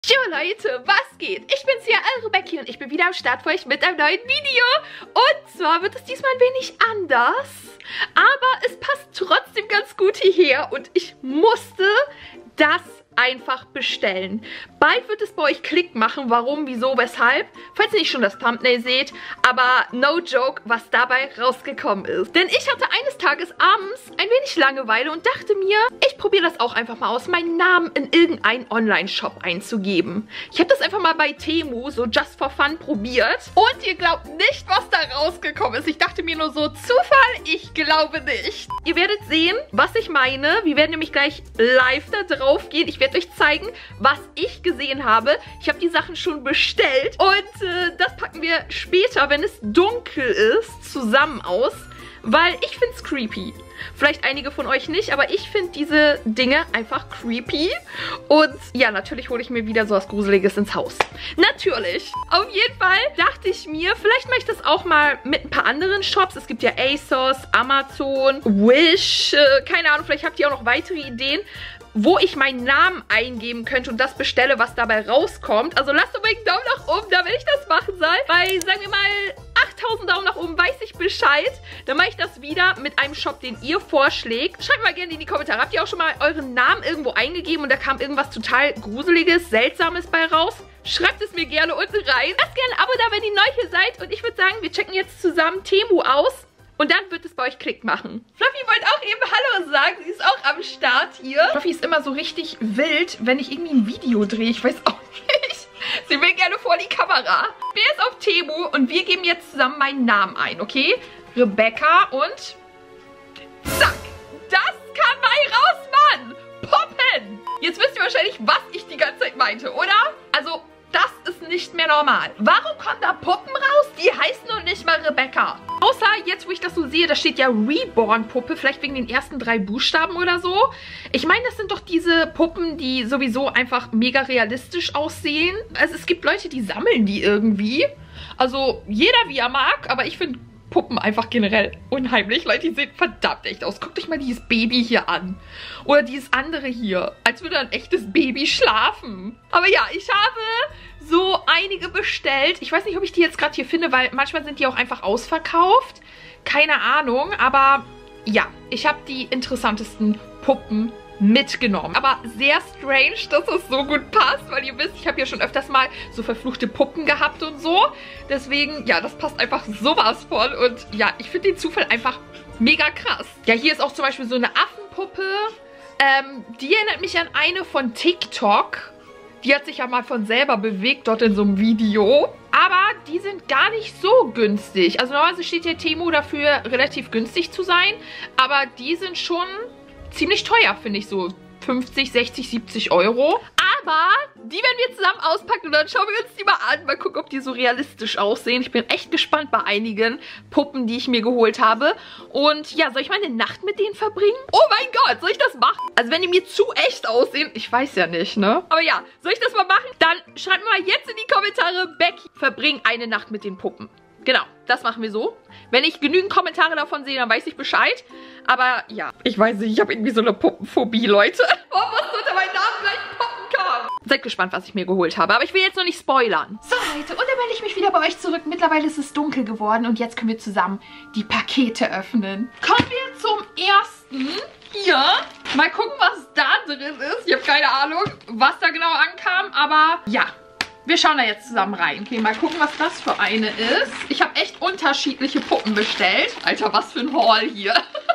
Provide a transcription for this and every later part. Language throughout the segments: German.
Jo Leute, was geht? Ich bin's hier, eure Becky, und ich bin wieder am Start für euch mit einem neuen Video. Und zwar wird es diesmal ein wenig anders, aber es passt trotzdem ganz gut hierher und ich musste das einfach bestellen. Bald wird es bei euch Klick machen, warum, wieso, weshalb, falls ihr nicht schon das Thumbnail seht, aber no joke, was dabei rausgekommen ist. Denn ich hatte eines Tages abends ein wenig Langeweile und dachte mir, ich probiere das auch einfach mal aus, meinen Namen in irgendeinen Online-Shop einzugeben. Ich habe das einfach mal bei Temu, so just for fun, probiert und ihr glaubt nicht, was da rausgekommen ist. Ich dachte mir nur so, Zufall? Ich glaube nicht. Ihr werdet sehen, was ich meine. Wir werden nämlich gleich live da drauf gehen. Ich werde euch zeigen, was ich gesehen habe. Ich habe die Sachen schon bestellt und das packen wir später, wenn es dunkel ist, zusammen aus, weil ich finde es creepy. Vielleicht einige von euch nicht, aber ich finde diese Dinge einfach creepy. Und ja, natürlich hole ich mir wieder sowas Gruseliges ins Haus. Natürlich. Auf jeden Fall dachte ich mir, vielleicht mache ich das auch mal mit ein paar anderen Shops. Es gibt ja ASOS, Amazon, Wish, keine Ahnung, vielleicht habt ihr auch noch weitere Ideen, wo ich meinen Namen eingeben könnte und das bestelle, was dabei rauskommt. Also lasst doch mal einen Daumen nach oben da, wenn ich das machen soll. Bei, sagen wir mal, 8000 Daumen nach oben weiß ich Bescheid. Dann mache ich das wieder mit einem Shop, den ihr vorschlägt. Schreibt mal gerne in die Kommentare. Habt ihr auch schon mal euren Namen irgendwo eingegeben und da kam irgendwas total Gruseliges, Seltsames bei raus? Schreibt es mir gerne unten rein. Lasst gerne ein Abo da, wenn ihr neu hier seid. Und ich würde sagen, wir checken jetzt zusammen Temu aus. Und dann wird es bei euch Klick machen. Fluffy wollte auch eben Hallo sagen. Sie ist auch am Start hier. Fluffy ist immer so richtig wild, wenn ich irgendwie ein Video drehe. Ich weiß auch nicht. Sie will gerne vor die Kamera. Wer ist auf Temu und wir geben jetzt zusammen meinen Namen ein, okay? Rebecca und zack. Das kam bei raus, Mann. Poppen. Jetzt wisst ihr wahrscheinlich, was ich die ganze Zeit meinte, oder? Also, das ist nicht mehr normal. Warum kommen da Puppen raus? Die heißen noch nicht mal Rebecca. Außer jetzt, wo ich das so sehe, da steht ja Reborn-Puppe. Vielleicht wegen den ersten 3 Buchstaben oder so. Ich meine, das sind doch diese Puppen, die sowieso einfach mega realistisch aussehen. Also es gibt Leute, die sammeln die irgendwie. Also jeder wie er mag, aber ich finde Puppen einfach generell unheimlich. Leute, die sehen verdammt echt aus. Guckt euch mal dieses Baby hier an. Oder dieses andere hier. Als würde ein echtes Baby schlafen. Aber ja, ich habe so einige bestellt. Ich weiß nicht, ob ich die jetzt gerade hier finde, weil manchmal sind die auch einfach ausverkauft. Keine Ahnung, aber ja, ich habe die interessantesten Puppen mitgenommen. Aber sehr strange, dass es so gut passt, weil ihr wisst, ich habe ja schon öfters mal so verfluchte Puppen gehabt und so. Deswegen, ja, das passt einfach sowas von. Und ja, ich finde den Zufall einfach mega krass. Ja, hier ist auch zum Beispiel so eine Affenpuppe. Die erinnert mich an eine von TikTok. Die hat sich ja mal von selber bewegt, dort in so einem Video. Aber die sind gar nicht so günstig. Also normalerweise steht ja Temu dafür, relativ günstig zu sein. Aber die sind schon ziemlich teuer, finde ich, so 50, 60, 70 Euro. Aber die werden wir zusammen auspacken und dann schauen wir uns die mal an. Mal gucken, ob die so realistisch aussehen. Ich bin echt gespannt bei einigen Puppen, die ich mir geholt habe. Und ja, soll ich mal eine Nacht mit denen verbringen? Oh mein Gott, soll ich das machen? Also wenn die mir zu echt aussehen, ich weiß ja nicht, ne? Aber ja, soll ich das mal machen? Dann schreibt mir mal jetzt in die Kommentare, Becky, verbring eine Nacht mit den Puppen. Genau, das machen wir so. Wenn ich genügend Kommentare davon sehe, dann weiß ich Bescheid. Aber ja, ich weiß nicht, ich habe irgendwie so eine Puppenphobie, Leute. Oh, was unter meinem Namen gleich Puppen kam. Seid gespannt, was ich mir geholt habe. Aber ich will jetzt noch nicht spoilern. So, Leute, und dann melde ich mich wieder bei euch zurück. Mittlerweile ist es dunkel geworden und jetzt können wir zusammen die Pakete öffnen. Kommen wir zum ersten. Hier. Mal gucken, was da drin ist. Ich habe keine Ahnung, was da genau ankam, aber ja. Wir schauen da jetzt zusammen rein. Okay, mal gucken, was das für eine ist. Ich habe echt unterschiedliche Puppen bestellt. Alter, was für ein Haul hier.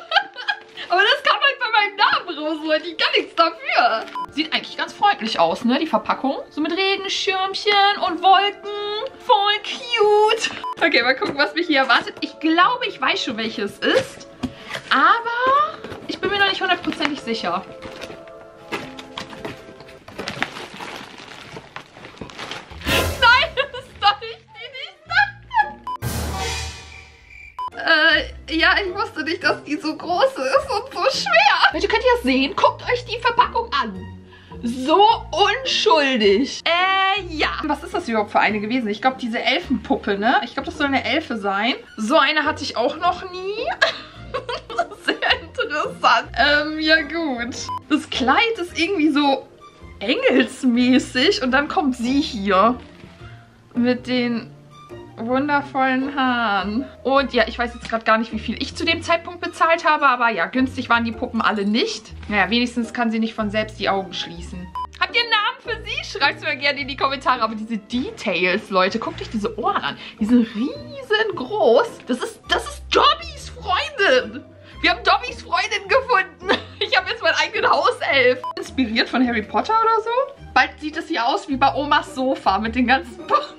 Aber das kam halt bei meinem Namen raus, Leute. Ich kann nichts dafür. Sieht eigentlich ganz freundlich aus, ne, die Verpackung. So mit Regenschirmchen und Wolken. Voll cute. Okay, mal gucken, was mich hier erwartet. Ich glaube, ich weiß schon, welches ist. Aber ich bin mir noch nicht hundertprozentig sicher. Ja, ich wusste nicht, dass die so groß ist und so schwer. Leute, könnt ihr das sehen? Guckt euch die Verpackung an. So unschuldig. Ja. Was ist das überhaupt für eine gewesen? Ich glaube, diese Elfenpuppe, ne? Ich glaube, das soll eine Elfe sein. So eine hatte ich auch noch nie. Sehr interessant. Ja gut. Das Kleid ist irgendwie so engelsmäßig. Und dann kommt sie hier mit den wundervollen Haaren. Und ja, ich weiß jetzt gerade gar nicht, wie viel ich zu dem Zeitpunkt bezahlt habe. Aber ja, günstig waren die Puppen alle nicht. Naja, wenigstens kann sie nicht von selbst die Augen schließen. Habt ihr einen Namen für sie? Schreibt es mir gerne in die Kommentare. Aber diese Details, Leute, guckt euch diese Ohren an. Die sind riesengroß. Das ist Dobbys Freundin. Wir haben Dobbys Freundin gefunden. Ich habe jetzt meinen eigenen Hauself. Inspiriert von Harry Potter oder so? Bald sieht es hier aus wie bei Omas Sofa mit den ganzen Puppen.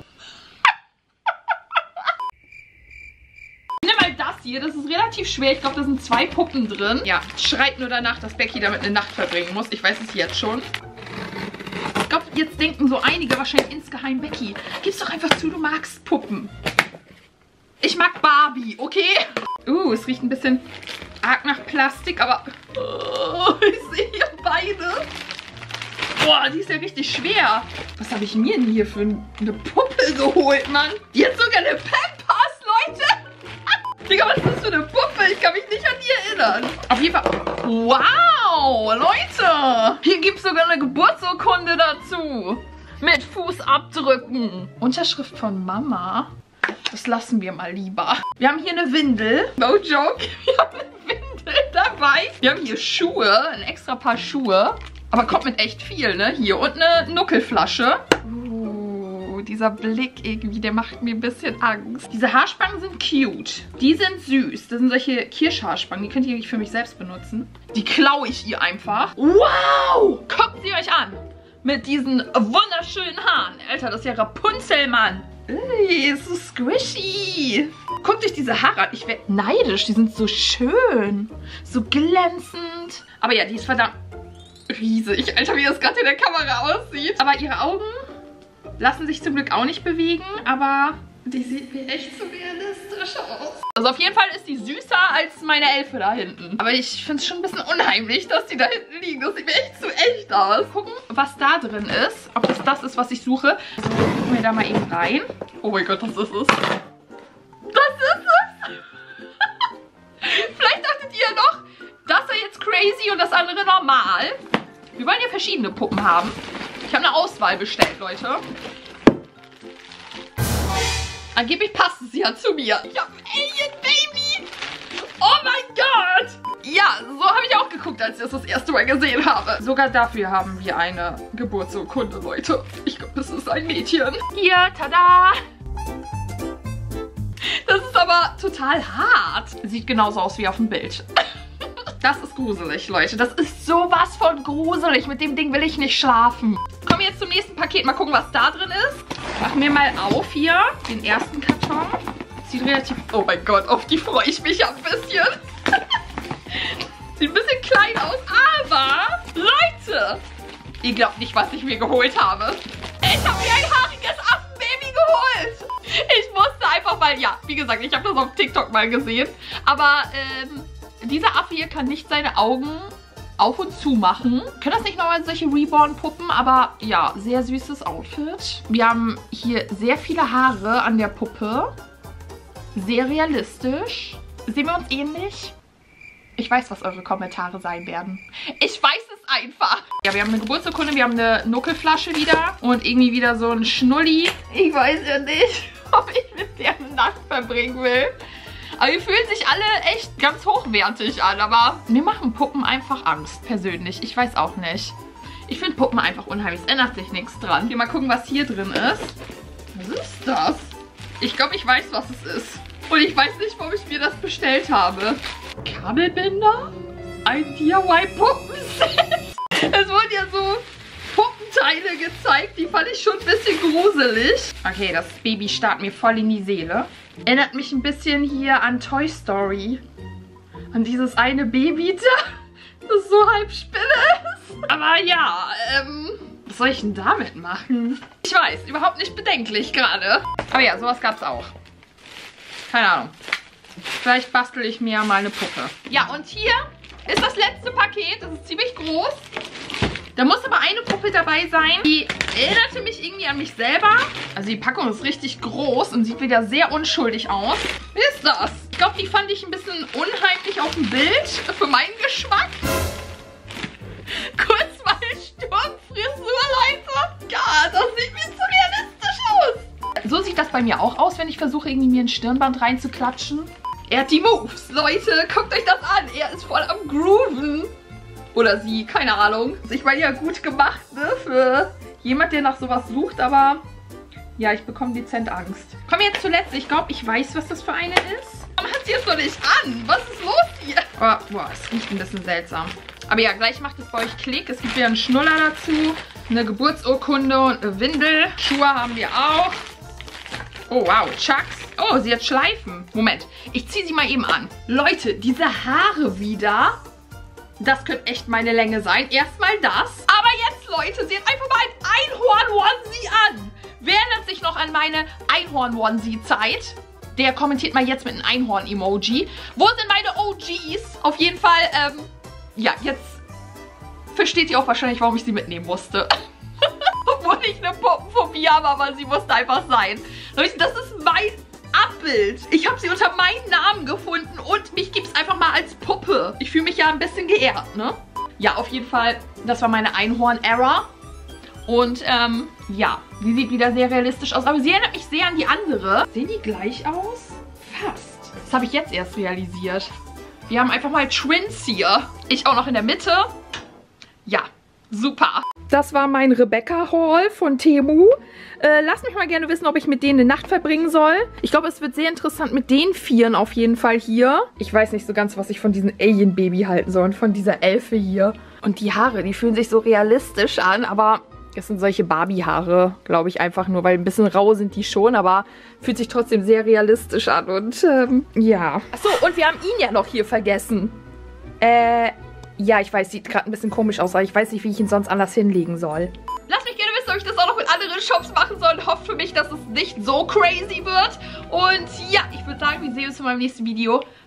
Nimm mal das hier. Das ist relativ schwer. Ich glaube, da sind 2 Puppen drin. Ja, schreit nur danach, dass Becky damit eine Nacht verbringen muss. Ich weiß es jetzt schon. Ich glaube, jetzt denken so einige wahrscheinlich insgeheim, Becky, gib's doch einfach zu, du magst Puppen. Ich mag Barbie, okay? Es riecht ein bisschen arg nach Plastik, aber ich sehe hier beide. Boah, die ist ja richtig schwer. Was habe ich mir denn hier für eine Puppe geholt, Mann? Die hat sogar eine Pampers, Leute. Digga, was ist das für eine Puppe? Ich kann mich nicht an die erinnern. Auf jeden Fall. Wow, Leute. Hier gibt es sogar eine Geburtsurkunde dazu. Mit Fußabdrücken. Unterschrift von Mama. Das lassen wir mal lieber. Wir haben hier eine Windel. No joke. Wir haben eine Windel dabei. Wir haben hier Schuhe. Ein extra Paar Schuhe. Aber kommt mit echt viel, ne? Hier. Und eine Nuckelflasche. Dieser Blick irgendwie, der macht mir ein bisschen Angst. Diese Haarspangen sind cute. Die sind süß. Das sind solche Kirschhaarspangen. Die könnt ihr für mich selbst benutzen. Die klaue ich ihr einfach. Wow! Guckt sie euch an. Mit diesen wunderschönen Haaren. Alter, das ist ja Rapunzel, Mann. So squishy. Guckt euch diese Haare an. Ich werde neidisch. Die sind so schön. So glänzend. Aber ja, die ist verdammt riesig. Alter, wie das gerade in der Kamera aussieht. Aber ihre Augen lassen sich zum Glück auch nicht bewegen, aber die sieht mir echt so realistisch aus. Also auf jeden Fall ist die süßer als meine Elfe da hinten. Aber ich finde es schon ein bisschen unheimlich, dass die da hinten liegen. Das sieht mir echt zu echt aus. Gucken, was da drin ist. Ob das ist, was ich suche. So, gucken wir da mal eben rein. Oh mein Gott, das ist es. Das ist es! Vielleicht dachtet ihr noch, das ist jetzt crazy und das andere normal. Wir wollen ja verschiedene Puppen haben. Ich habe eine Auswahl bestellt, Leute. Angeblich passt es ja zu mir. Ich habe ein Alien-Baby. Oh mein Gott. Ja, so habe ich auch geguckt, als ich das erste Mal gesehen habe. Sogar dafür haben wir eine Geburtsurkunde, Leute. Ich glaube, das ist ein Mädchen. Hier, tada. Das ist aber total hart. Sieht genauso aus wie auf dem Bild. Das ist gruselig, Leute. Das ist sowas von gruselig. Mit dem Ding will ich nicht schlafen. Kommen wir jetzt zum nächsten Paket. Mal gucken, was da drin ist. Machen wir mal auf hier den ersten Karton. Sieht relativ... Oh mein Gott, auf die freue ich mich ein bisschen. Sieht ein bisschen klein aus, aber... Leute! Ihr glaubt nicht, was ich mir geholt habe. Ich habe mir ein haariges Affenbaby geholt. Ich musste einfach mal... Ja, wie gesagt, ich habe das auf TikTok mal gesehen. Aber, dieser Affe hier kann nicht seine Augen auf und zu machen. Können das nicht nochmal solche Reborn-Puppen, aber ja, sehr süßes Outfit. Wir haben hier sehr viele Haare an der Puppe. Sehr realistisch. Sehen wir uns ähnlich? Ich weiß, was eure Kommentare sein werden. Ich weiß es einfach. Ja, wir haben eine Geburtsurkunde, wir haben eine Nuckelflasche wieder und irgendwie wieder so ein Schnulli. Ich weiß ja nicht, ob ich mit der eine Nacht verbringen will. Aber die fühlen sich alle echt ganz hochwertig an. Aber mir machen Puppen einfach Angst, persönlich. Ich weiß auch nicht. Ich finde Puppen einfach unheimlich. Es ändert sich nichts dran. Hier mal gucken, was hier drin ist. Was ist das? Ich glaube, ich weiß, was es ist. Und ich weiß nicht, warum ich mir das bestellt habe. Kabelbinder? Ein DIY-Puppenset. Es wurden ja so Puppenteile gezeigt. Die fand ich schon ein bisschen gruselig. Okay, das Baby starrt mir voll in die Seele. Erinnert mich ein bisschen hier an Toy Story. An dieses eine Baby da, das so halb Spinne ist. Aber ja, was soll ich denn damit machen? Ich weiß, überhaupt nicht bedenklich gerade. Aber ja, sowas gab es auch. Keine Ahnung. Vielleicht bastel ich mir mal eine Puppe. Ja, und hier ist das letzte Paket. Das ist ziemlich groß. Da muss aber eine Puppe dabei sein. Die erinnerte mich irgendwie an mich selber. Also die Packung ist richtig groß und sieht wieder sehr unschuldig aus. Wie ist das? Ich glaube, die fand ich ein bisschen unheimlich auf dem Bild. Für meinen Geschmack. Kurz mal Sturmfrisur. sieht das bei mir auch aus, wenn ich versuche, irgendwie mir ein Stirnband reinzuklatschen. Er hat die Moves. Leute, guckt euch das an. Er ist voll am Grooven. Oder sie, keine Ahnung. Ich meine, ja, gut gemacht, ne? Für jemand, der nach sowas sucht, aber ja, ich bekomme dezent Angst. Kommen wir jetzt zuletzt. Ich glaube, ich weiß, was das für eine ist. Warum hat sie es noch nicht an? Was ist los hier? Oh, boah, es riecht ein bisschen seltsam. Aber ja, gleich macht es bei euch Klick. Es gibt wieder einen Schnuller dazu, eine Geburtsurkunde und eine Windel. Schuhe haben wir auch. Oh, wow, Chucks. Oh, sie hat Schleifen. Moment, ich ziehe sie mal eben an. Leute, diese Haare wieder. Das könnte echt meine Länge sein. Erstmal das. Aber jetzt, Leute, sie hat einfach mal ein Einhorn-Onesie an. Wer erinnert sich noch an meine Einhorn-Onesie-Zeit? Der kommentiert mal jetzt mit einem Einhorn-Emoji. Wo sind meine OGs? Auf jeden Fall, ja, jetzt versteht ihr auch wahrscheinlich, warum ich sie mitnehmen musste. Obwohl ich eine Puppenphobie habe, aber sie musste einfach sein. Leute, das ist mein Abbild. Ich habe sie unter meinem Namen gefunden und mich gibt es einfach mal als Puppe. Ich fühle mich ja ein bisschen geehrt, ne? Ja, auf jeden Fall, das war meine Einhorn-Era. Und, ja, sie sieht wieder sehr realistisch aus. Aber sie erinnert mich sehr an die andere. Sehen die gleich aus? Fast. Das habe ich jetzt erst realisiert. Wir haben einfach mal Twins hier. Ich auch noch in der Mitte. Ja, super. Das war mein Rebecca-Haul von Temu. Lasst mich mal gerne wissen, ob ich mit denen eine Nacht verbringen soll. Ich glaube, es wird sehr interessant mit den Vieren auf jeden Fall hier. Ich weiß nicht so ganz, was ich von diesem Alien-Baby halten soll und von dieser Elfe hier. Und die Haare, die fühlen sich so realistisch an, aber das sind solche Barbie-Haare, glaube ich, einfach nur, weil ein bisschen rau sind die schon, aber fühlt sich trotzdem sehr realistisch an und, ja. Achso, und wir haben ihn ja noch hier vergessen. Ja, ich weiß, sieht gerade ein bisschen komisch aus, aber ich weiß nicht, wie ich ihn sonst anders hinlegen soll. Lasst mich gerne wissen, ob ich das auch noch mit anderen Shops machen soll und hofft für mich, dass es nicht so crazy wird. Und ja, ich würde sagen, wir sehen uns in meinem nächsten Video.